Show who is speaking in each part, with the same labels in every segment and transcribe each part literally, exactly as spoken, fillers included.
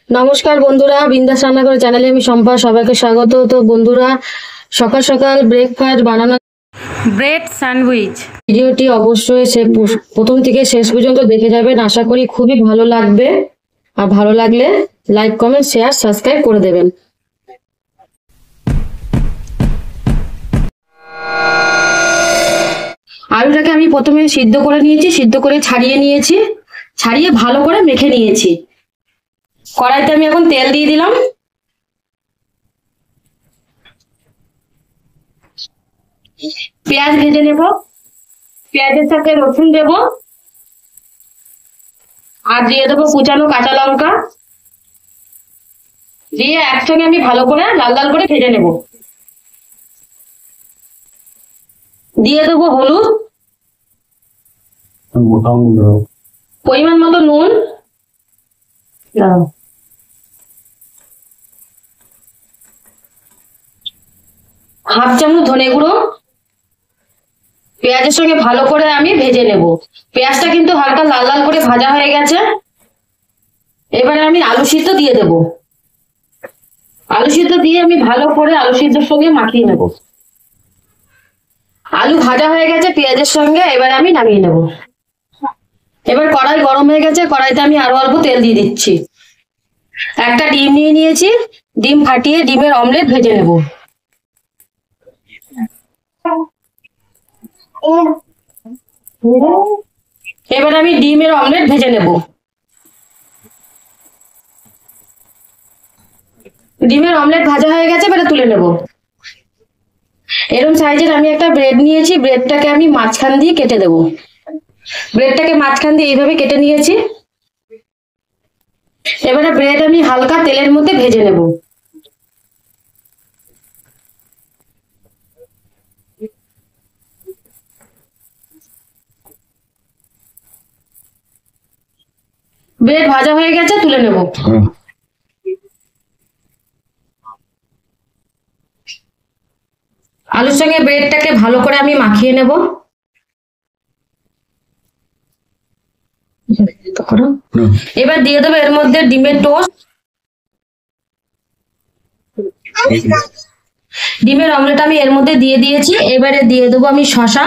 Speaker 1: নমস্কার বন্ধুরা, বিন্দাস রান্নাঘর চ্যানেলে আমি সম্পা, সবাইকে স্বাগত। তো বন্ধুরা, সকাল সকাল ব্রেকফাস্ট বানানো
Speaker 2: ব্রেড স্যান্ডউইচ
Speaker 1: ভিডিওটি অবশ্যই সে প্রথম থেকে শেষ পর্যন্ত দেখে যাবেন। আশা করি খুবই ভালো লাগবে। আর ভালো লাগলে লাইক, কমেন্ট, শেয়ার, সাবস্ক্রাইব করে দেবেন। আলুটাকে আমি প্রথমে সিদ্ধ করে নিয়েছি, সিদ্ধ করে ছাড়িয়ে নিয়েছি, ছাড়িয়ে ভালো করে মেখে নিয়েছি। কড়াইতে আমি এখন তেল দিয়ে দিলাম। পেঁয়াজ ভেজে নেব, পেঁয়াজের সাথে রসুন দেব, আর দিয়ে দেবো কুচানো কাঁচা লঙ্কা, দিয়ে একসঙ্গে আমি ভালো করে লাল লাল করে ভেজে নেব। দিয়ে দেবো হলুদ, পরিমাণ মতো নুন, হাফ চামচ ধনে গুঁড়ো। পেঁয়াজের সঙ্গে ভালো করে আমি ভেজে নেব। পেঁয়াজটা কিন্তু হালকা লাল লাল করে ভাজা হয়ে গেছে। এবারে আমি আলু সিদ্ধ দিয়ে দেব। আলু সিদ্ধ দিয়ে আমি ভালো করে আলু সিদ্ধর সঙ্গে মাখিয়ে নেব। আলু ভাজা হয়ে গেছে পেঁয়াজের সঙ্গে, এবারে আমি নামিয়ে নেব। এবার কড়াই গরম হয়ে গেছে, কড়াইতে আমি আরো অল্প তেল দিয়ে দিচ্ছি। একটা ডিম নিয়ে নিয়েছি, ডিম ফাটিয়ে ডিমের অমলেট ভেজে নেব। এবার আমি ডিমের অমলেট ভেজে নেব। ডিমের অমলেট ভাজা হয়ে গেছে, এবারে তুলে নেব। এরকম সাইজের আমি একটা ব্রেড নিয়েছি, ব্রেডটাকে আমি মাঝখান দিয়ে কেটে দেব। ব্রেডটাকে মাঝখান দিয়ে এইভাবে কেটে নিয়েছি। এবারে ব্রেড আমি হালকা তেলের মধ্যে ভেজে নেব। ব্রেড ভাজা হয়ে গেছে, তুলে নেব। আলুর সঙ্গে ব্রেডটাকে ভালো করে আমি মাখিয়ে নেব। এবার দিয়ে দেবো এর মধ্যে ডিমের টোস্ট, ডিমের অমলেট আমি এর মধ্যে দিয়ে দিয়েছি। এবারে দিয়ে দেবো আমি শসা,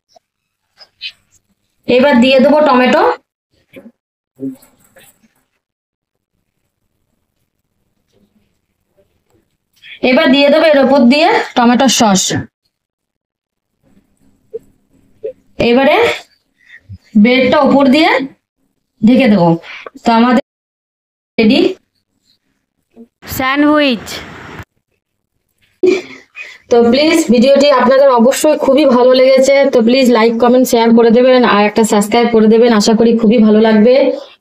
Speaker 1: এবার দিয়ে দেবো টমেটো, এবার দিয়ে দেবো এর উপর দিয়ে টমেটোর সস। এবারে ব্রেডটা উপর দিয়ে ঢেকে দেবো। তো আমাদের রেডি
Speaker 2: স্যান্ডউইচ।
Speaker 1: তো প্লিজ ভিডিওটি আপনাদের অবশ্যই খুবই ভালো লেগেছে, তো প্লিজ লাইক, কমেন্ট, শেয়ার করে দেবেন আর একটা সাবস্ক্রাইব করে দেবেন। আশা করি খুবই ভালো লাগবে।